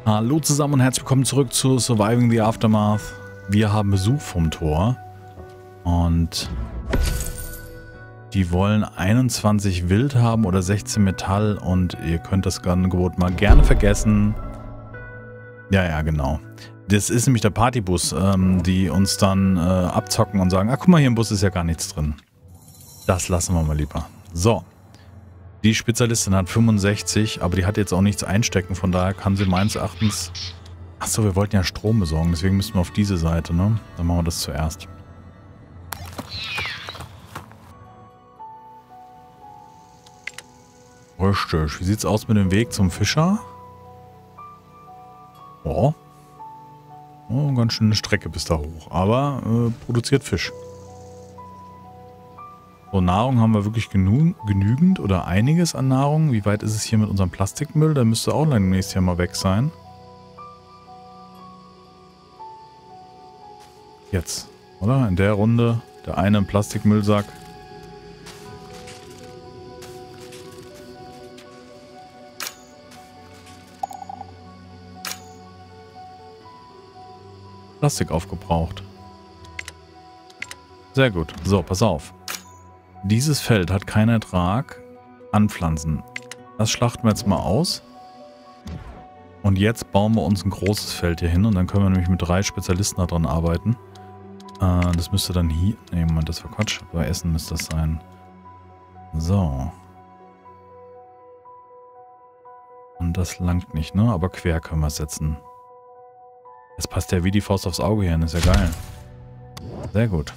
Hallo zusammen und herzlich willkommen zurück zu Surviving the Aftermath. Wir haben Besuch vom Tor und die wollen 21 Wild haben oder 16 Metall und ihr könnt das Angebot mal gerne vergessen. Ja, genau. Das ist nämlich der Partybus, die uns dann abzocken und sagen, ach guck mal, hier im Bus ist ja gar nichts drin. Das lassen wir mal lieber. So. Die Spezialistin hat 65, aber die hat jetzt auch nichts einstecken, von daher kann sie meines Erachtens... Achso, wir wollten ja Strom besorgen, deswegen müssen wir auf diese Seite, ne? Dann machen wir das zuerst. Richtig. Wie sieht's aus mit dem Weg zum Fischer? Oh. Oh, ganz schöne Strecke bis da hoch, aber produziert Fisch. So, Nahrung haben wir wirklich genügend oder einiges an Nahrung. Wie weit ist es hier mit unserem Plastikmüll? Der müsste auch nächstes Jahr mal weg sein. Jetzt, oder? In der Runde der eine Plastikmüllsack. Plastik aufgebraucht. Sehr gut. So, pass auf. Dieses Feld hat keinen Ertrag. Anpflanzen. Das schlachten wir jetzt mal aus. Und jetzt bauen wir uns ein großes Feld hier hin. Und dann können wir nämlich mit 3 Spezialisten daran arbeiten. Das müsste dann hier... Ne, Moment, das war Quatsch. Bei Essen müsste das sein. So. Und das langt nicht, ne? Aber quer können wir es setzen. Das passt ja wie die Faust aufs Auge hier. Das ist ja geil. Sehr gut.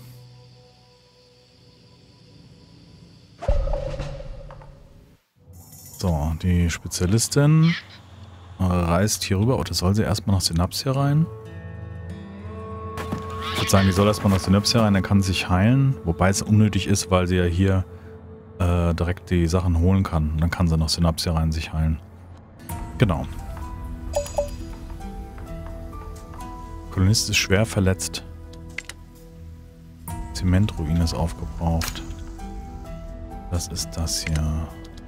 So, die Spezialistin reist hier rüber. Oh, das soll sie erstmal nach Synapsia rein. Ich würde sagen, die soll erstmal nach Synapsia rein, dann kann sie sich heilen. Wobei es unnötig ist, weil sie ja hier direkt die Sachen holen kann. Dann kann sie nach Synapsia rein sich heilen. Genau. Kolonist ist schwer verletzt. Zementruine ist aufgebraucht. Was ist das hier?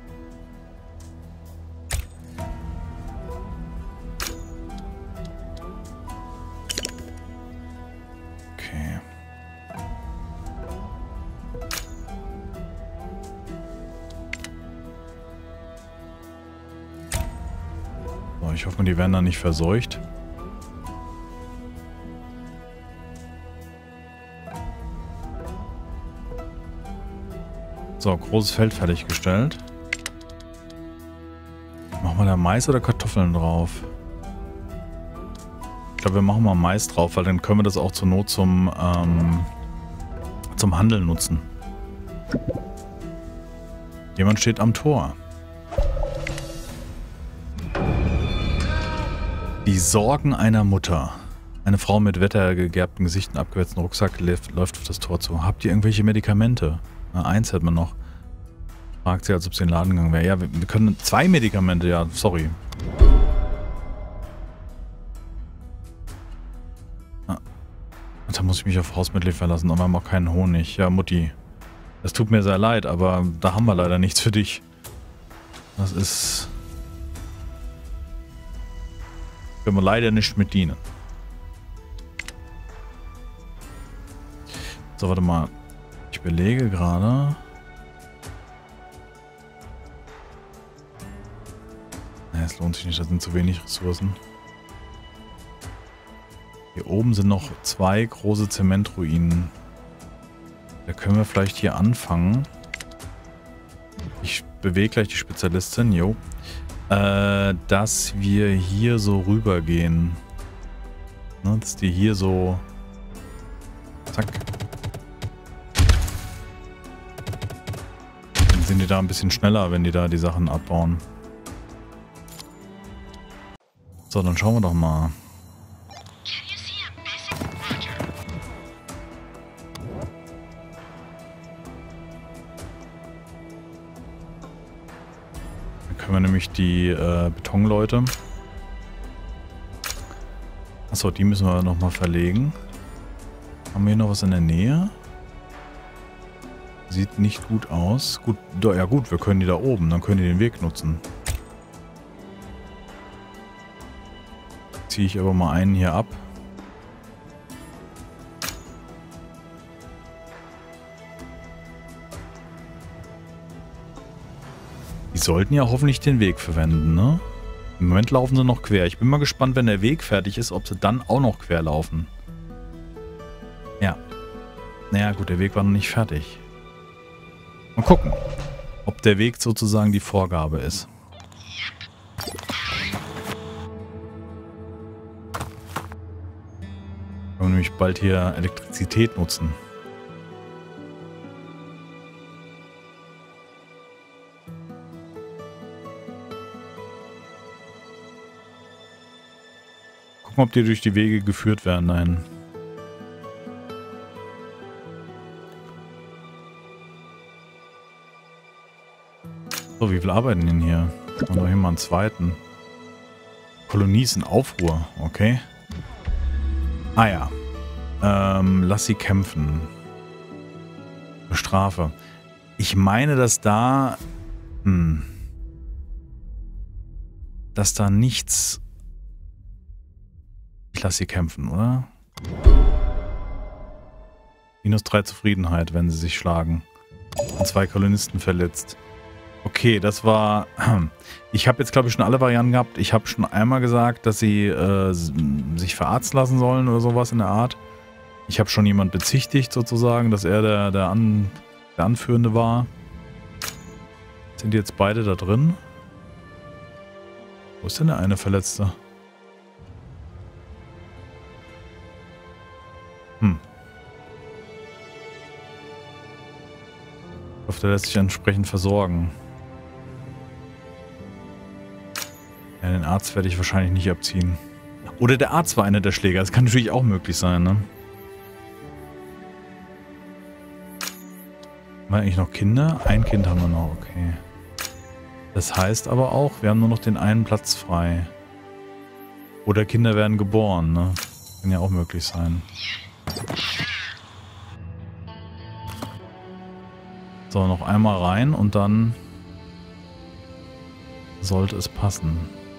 Ich hoffe, die werden da nicht verseucht. So, großes Feld fertiggestellt. Machen wir da Mais oder Kartoffeln drauf? Ich glaube, wir machen mal Mais drauf, weil dann können wir das auch zur Not zum Handeln nutzen. Jemand steht am Tor. Die Sorgen einer Mutter. Eine Frau mit wettergegerbtem Gesicht und abgewetzten Rucksack läuft auf das Tor zu. Habt ihr irgendwelche Medikamente? Na, 1 hat man noch. Fragt sie, als ob sie in den Laden gegangen wäre. Ja, wir können 2 Medikamente, ja, sorry. Ah, da muss ich mich auf Hausmittel verlassen, aber wir haben auch keinen Honig. Ja, Mutti. Es tut mir sehr leid, aber da haben wir leider nichts für dich. Das ist... Können wir leider nicht mit dienen. So, warte mal. Ich belege gerade. Ne, es lohnt sich nicht, das sind zu wenig Ressourcen. Hier oben sind noch 2 große Zementruinen. Da können wir vielleicht hier anfangen. Ich bewege gleich die Spezialistin, jo. Dass wir hier so rübergehen. Ne, dass die hier so... Zack. Dann sind die da ein bisschen schneller, wenn die da die Sachen abbauen. So, dann schauen wir doch mal. Können wir nämlich die Betonleute. Achso, die müssen wir nochmal verlegen. Haben wir hier noch was in der Nähe? Sieht nicht gut aus. Gut, ja gut, wir können die da oben. Dann können die den Weg nutzen. ziehe ich aber mal einen hier ab. Die sollten ja hoffentlich den Weg verwenden, ne? Im Moment laufen sie noch quer. Ich bin mal gespannt, wenn der Weg fertig ist, ob sie dann auch noch quer laufen. Ja. Naja gut, der Weg war noch nicht fertig. Mal gucken, ob der Weg sozusagen die Vorgabe ist. Können wir nämlich bald hier Elektrizität nutzen. Gucken, ob die durch die Wege geführt werden. Nein. So, wie viel arbeiten denn hier? Und noch hier mal einen zweiten. Kolonie ist in Aufruhr. Okay. Ah ja. Lass sie kämpfen. Strafe. Ich meine, dass da... dass da nichts... Ich lasse sie kämpfen, oder? -3 Zufriedenheit, wenn sie sich schlagen. Und 2 Kolonisten verletzt. Okay, das war... Ich habe jetzt, glaube ich, schon alle Varianten gehabt. Ich habe schon einmal gesagt, dass sie sich verarzten lassen sollen oder sowas in der Art. Ich habe schon jemand bezichtigt, sozusagen, dass er der Anführende war. Sind die jetzt beide da drin? Wo ist denn der eine Verletzte? Ich hoffe, der lässt sich entsprechend versorgen. Ja, den Arzt werde ich wahrscheinlich nicht abziehen. Oder der Arzt war einer der Schläger. Das kann natürlich auch möglich sein, ne? Haben wir eigentlich noch Kinder? Ein Kind haben wir noch, okay. Das heißt aber auch, wir haben nur noch den einen Platz frei. Oder Kinder werden geboren, ne? Kann ja auch möglich sein. So, noch einmal rein und dann sollte es passen.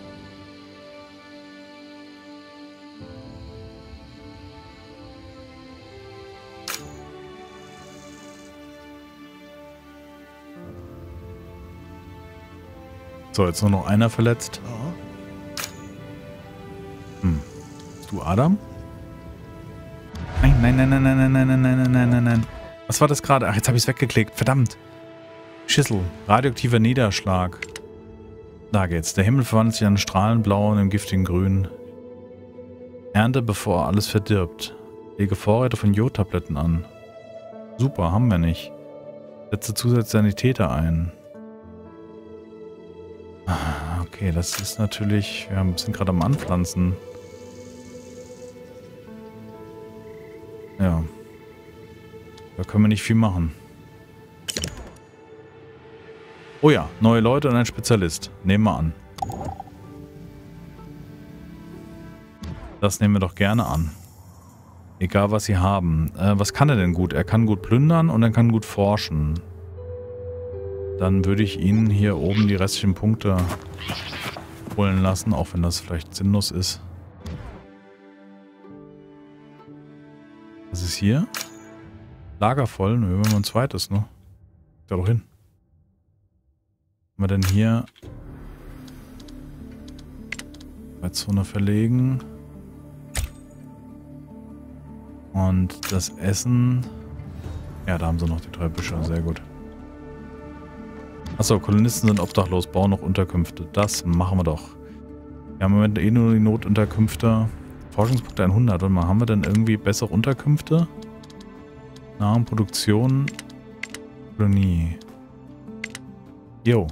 So, jetzt nur noch einer verletzt. Bist du Adam? Nein, nein, nein, nein, nein, nein, nein, nein, nein, nein, nein, nein. Was war das gerade? Ach, jetzt habe ich es weggeklickt. Verdammt. Schissel. Radioaktiver Niederschlag. Da geht's. Der Himmel verwandelt sich in einen strahlend blau und im giftigen Grün. Ernte, bevor alles verdirbt. Lege Vorräte von Jodtabletten an. Super, haben wir nicht. Setze zusätzlich Sanitäter ein. Okay, das ist natürlich... Wir sind gerade am Anpflanzen. Ja. Da können wir nicht viel machen. Oh ja, neue Leute und ein Spezialist. Nehmen wir an. Das nehmen wir doch gerne an. Egal, was sie haben. Was kann er denn gut? Er kann gut plündern und er kann gut forschen. Dann würde ich Ihnen hier oben die restlichen Punkte holen lassen, auch wenn das vielleicht sinnlos ist. Was ist hier? Lager voll? Nö, wir haben ein zweites, ne? Da doch hin. Was haben wir denn hier? Zone verlegen. Und das Essen. Ja, da haben sie noch die 3 Büsche. Sehr gut. Achso, Kolonisten sind obdachlos, bauen noch Unterkünfte. Das machen wir doch. Wir haben im Moment eh nur die Notunterkünfte. Forschungspunkte 100. Warte mal, haben wir denn irgendwie bessere Unterkünfte? Nahrung, Kolonie. Jo.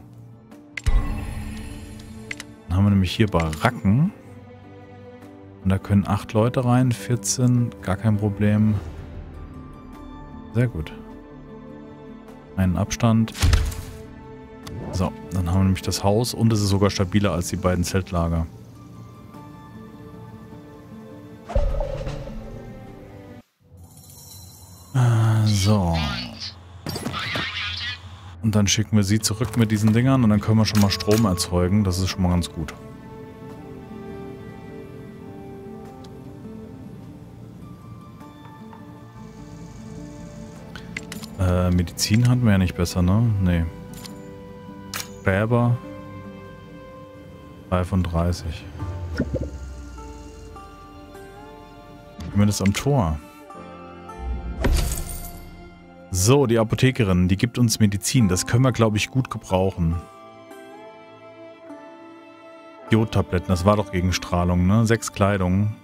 Dann haben wir nämlich hier Baracken. Und da können 8 Leute rein, 14, gar kein Problem. Sehr gut. Einen Abstand. So, dann haben wir nämlich das Haus und es ist sogar stabiler als die beiden Zeltlager. So. Und dann schicken wir sie zurück mit diesen Dingern und dann können wir schon mal Strom erzeugen. Das ist schon mal ganz gut. Medizin hatten wir ja nicht besser, ne? Nee. Gräber. 35. Zumindest am Tor. So, die Apothekerin, die gibt uns Medizin. Das können wir, glaube ich, gut gebrauchen. Jodtabletten, das war doch gegen Strahlung, ne? 6 Kleidung.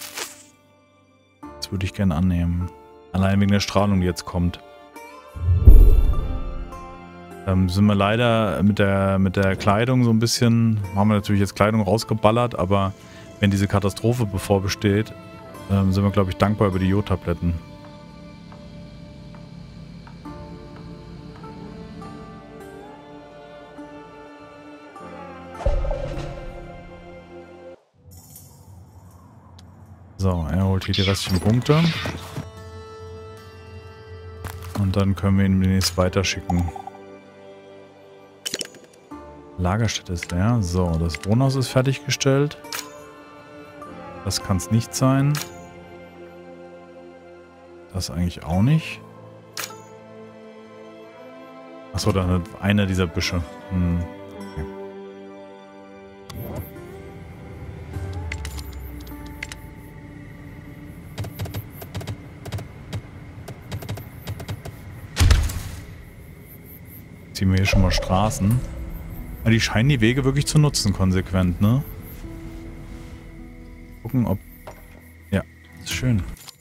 Das würde ich gerne annehmen. Allein wegen der Strahlung, die jetzt kommt. Sind wir leider mit der Kleidung so ein bisschen, haben wir natürlich jetzt Kleidung rausgeballert, aber wenn diese Katastrophe bevorbesteht, sind wir, glaube ich, dankbar über die Jodtabletten. So, er holt hier die restlichen Punkte. Und dann können wir ihn demnächst weiterschicken. Lagerstätte ist leer. So, das Wohnhaus ist fertiggestellt. Das kann es nicht sein. Das eigentlich auch nicht. Achso, dann einer dieser Büsche. Okay. Ziehen wir hier schon mal Straßen. Aber die scheinen die Wege wirklich zu nutzen, konsequent, ne? Gucken, ob... Ja, ist schön.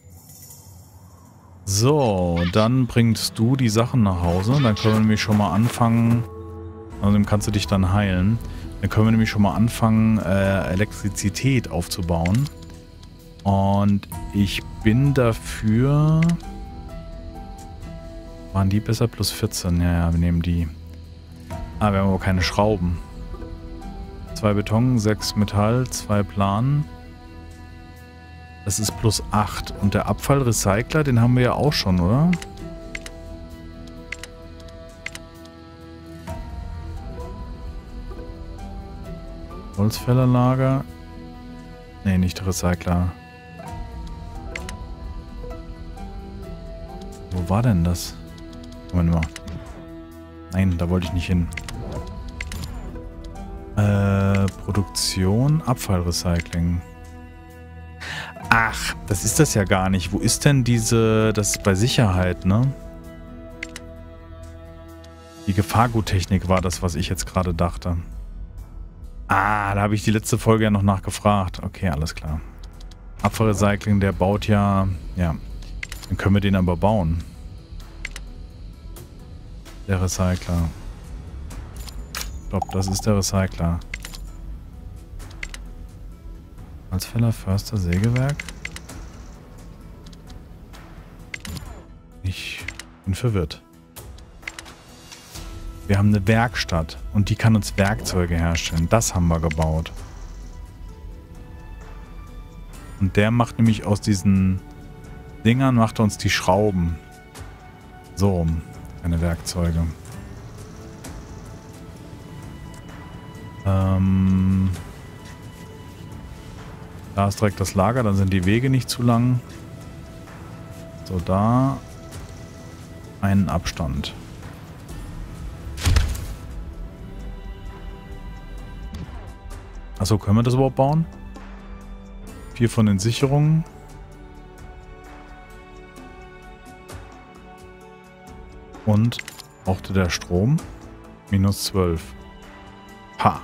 So, dann bringst du die Sachen nach Hause. Dann können wir nämlich schon mal anfangen... Außerdem kannst du dich dann heilen. Dann können wir nämlich schon mal anfangen, Elektrizität aufzubauen. Und ich bin dafür... Waren die besser? Plus 14. Ja, wir nehmen die. Ah, wir haben aber keine Schrauben. 2 Beton, 6 Metall, 2 Plan. Das ist plus 8. Und der Abfallrecycler, den haben wir ja auch schon, oder? Holzfällerlager. Nee, nicht Recycler. Wo war denn das? Moment mal. Nein, da wollte ich nicht hin. Produktion, Abfallrecycling. Ach, das ist das ja gar nicht. Wo ist denn diese... Das ist bei Sicherheit, ne? Die Gefahrguttechnik war das, was ich jetzt gerade dachte. Ah, da habe ich die letzte Folge ja noch nachgefragt. Okay, alles klar. Abfallrecycling, der baut ja... Ja, dann können wir den aber bauen. Der Recycler. Stopp, das ist der Recycler. Holzfäller, Förster, Sägewerk. Ich bin verwirrt. Wir haben eine Werkstatt und die kann uns Werkzeuge herstellen. Das haben wir gebaut. Und der macht nämlich aus diesen Dingern, macht er uns die Schrauben. So, keine Werkzeuge. Da ist direkt das Lager, dann sind die Wege nicht zu lang. So, da einen Abstand. Achso, können wir das überhaupt bauen? 4 von den Sicherungen. Und brauchte der Strom? Minus 12. Ha.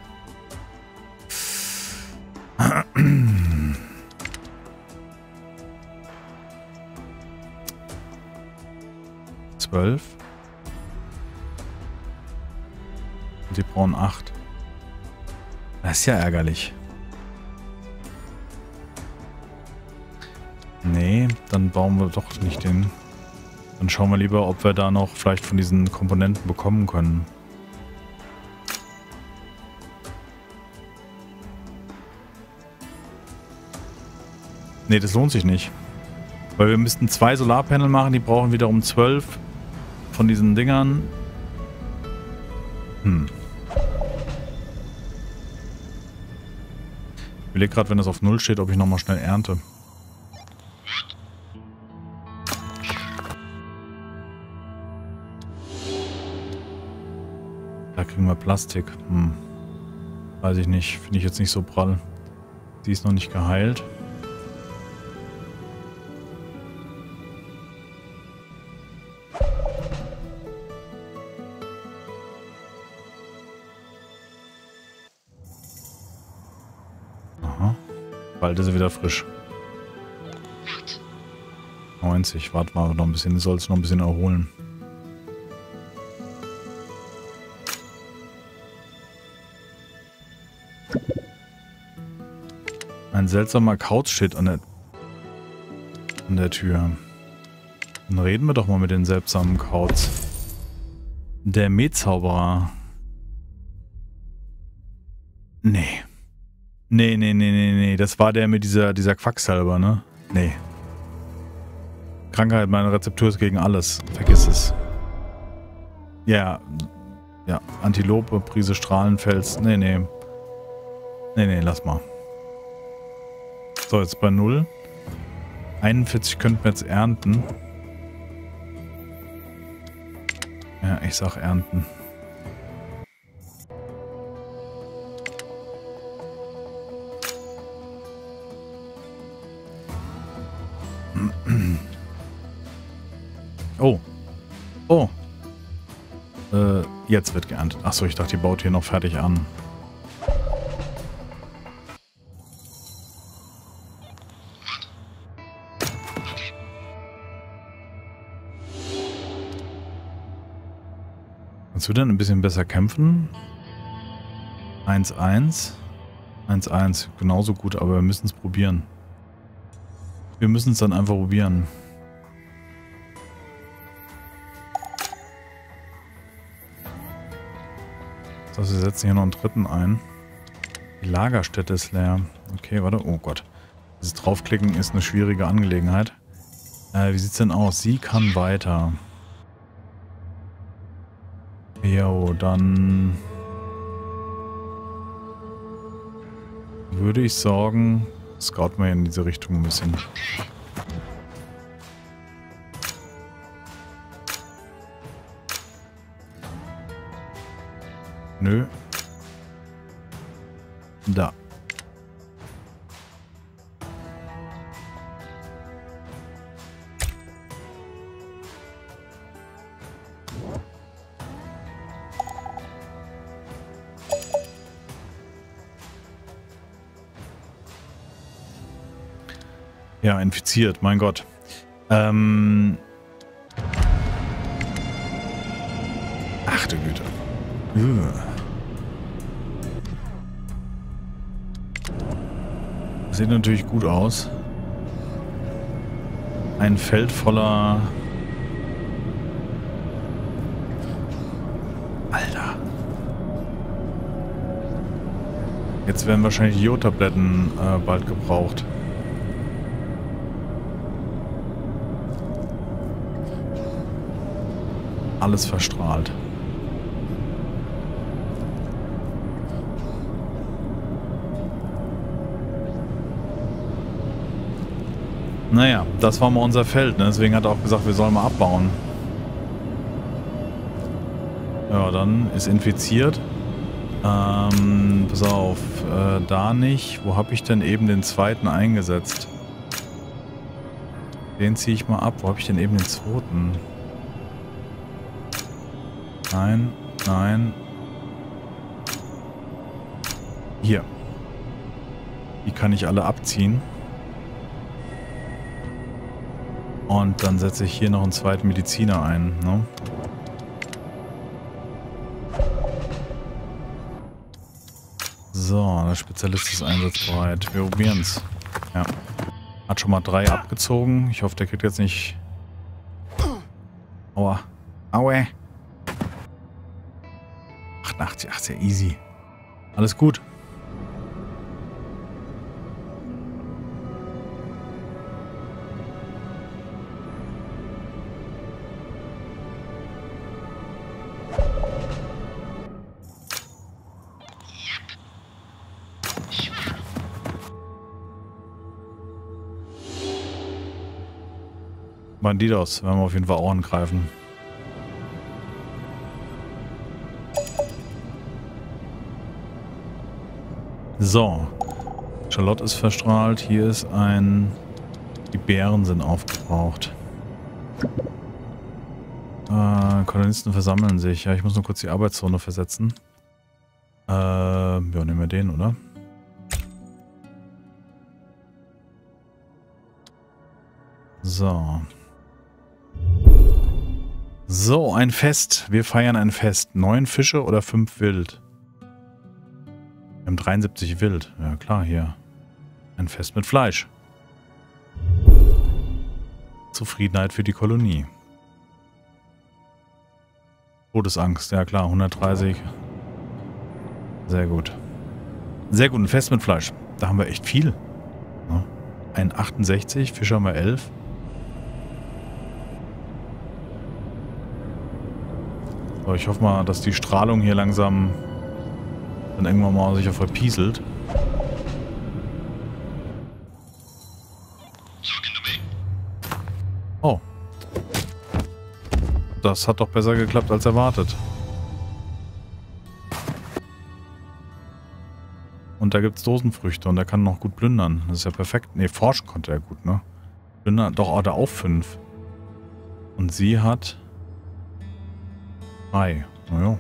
Und sie brauchen 8. Das ist ja ärgerlich. Nee, dann bauen wir doch nicht den. Dann schauen wir lieber, ob wir da noch vielleicht von diesen Komponenten bekommen können. Nee, das lohnt sich nicht. Weil wir müssten 2 Solarpanel machen, die brauchen wiederum 12 von diesen Dingern. Ich überlege gerade, wenn das auf 0 steht, ob ich nochmal schnell ernte. Plastik. Weiß ich nicht. Finde ich jetzt nicht so prall. Die ist noch nicht geheilt. Aha. Bald ist sie wieder frisch. 90. Warten wir noch ein bisschen. Soll es noch ein bisschen erholen. Ein seltsamer Kauz steht an der Tür. Dann reden wir doch mal mit den seltsamen Kauz. Der Mezauberer. Nee. Nee. Das war der mit dieser Quacksalber, ne? Nee. Krankheit, meine Rezeptur ist gegen alles. Vergiss es. Ja. Ja. Antilope, Prise Strahlenfels. Nee, lass mal. So, jetzt bei 0. 41 könnten wir jetzt ernten. Ja, ich sag ernten. Oh. Oh. Jetzt wird geerntet. Achso, ich dachte, die baut hier noch fertig an. Kannst du denn ein bisschen besser kämpfen? 1-1. 1-1. Genauso gut, aber wir müssen es probieren. Wir müssen es dann einfach probieren. So, wir setzen hier noch einen dritten ein. Die Lagerstätte ist leer. Okay, warte. Oh Gott. Dieses Draufklicken ist eine schwierige Angelegenheit. Wie sieht's denn aus? Sie kann weiter. Jo, dann würde ich sagen, scouten wir in diese Richtung ein bisschen. Nö. Da. Ja, infiziert, mein Gott. Ach du Güte. Sieht natürlich gut aus. Ein Feld voller... Alter. Jetzt werden wahrscheinlich Jodtabletten bald gebraucht. Alles verstrahlt. Naja, das war mal unser Feld, ne? Deswegen hat er auch gesagt, wir sollen mal abbauen. Ja, dann ist infiziert. Pass auf, da nicht. Wo habe ich denn eben den zweiten eingesetzt? Den ziehe ich mal ab. Wo habe ich denn eben den zweiten? Nein, nein. Hier. Die kann ich alle abziehen. Und dann setze ich hier noch einen zweiten Mediziner ein, ne? So, der Spezialist ist einsatzbereit. Wir probieren es. Ja. Hat schon mal 3 abgezogen. Ich hoffe, der kriegt jetzt nicht... Aua. Aue. 88, ach, sehr easy. Alles gut. Bandidos werden wir auf jeden Fall auch angreifen. So. Charlotte ist verstrahlt. Hier ist ein... Die Beeren sind aufgebraucht. Kolonisten versammeln sich. Ja, ich muss nur kurz die Arbeitszone versetzen. Ja, nehmen wir den, oder? So. So, ein Fest. Wir feiern ein Fest. 9 Fische oder 5 Wild? Wir haben 73 Wild. Ja, klar, hier. Ein Fest mit Fleisch. Zufriedenheit für die Kolonie. Todesangst, ja klar, 130. Sehr gut. Sehr gut, ein Fest mit Fleisch. Da haben wir echt viel. Ja. Ein 68, Fisch haben wir 11. So, ich hoffe mal, dass die Strahlung hier langsam dann irgendwann mal sich verpieselt. Oh. Das hat doch besser geklappt als erwartet. Und da gibt es Dosenfrüchte und er kann noch gut plündern. Das ist ja perfekt. Ne, forschen konnte er gut, ne? Plündern, doch, hat er auch 5. Und sie hat 3. Naja.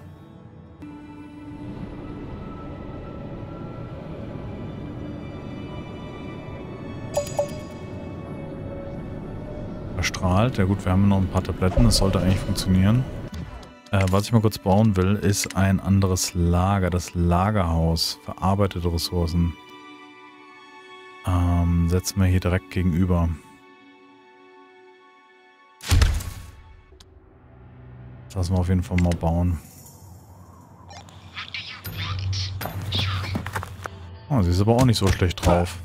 Verstrahlt. Ja gut, wir haben noch ein paar Tabletten. Das sollte eigentlich funktionieren. Was ich mal kurz bauen will, ist ein anderes Lager. Das Lagerhaus. Verarbeitete Ressourcen. Setzen wir hier direkt gegenüber. Das lassen wir auf jeden Fall mal bauen. Oh, sie ist aber auch nicht so schlecht drauf.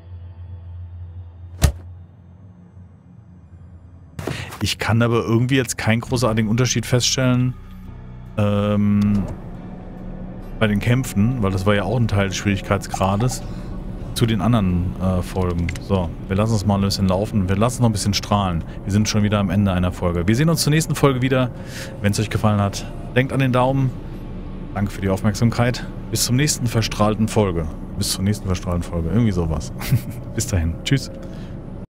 Ich kann aber irgendwie jetzt keinen großartigen Unterschied feststellen bei den Kämpfen, weil das war ja auch ein Teil des Schwierigkeitsgrades, zu den anderen Folgen. So, wir lassen es mal ein bisschen laufen. Wir lassen noch ein bisschen strahlen. Wir sind schon wieder am Ende einer Folge. Wir sehen uns zur nächsten Folge wieder. Wenn es euch gefallen hat, denkt an den Daumen. Danke für die Aufmerksamkeit. Bis zum nächsten verstrahlten Folge. Bis zur nächsten verstrahlten Folge. Irgendwie sowas. Bis dahin. Tschüss.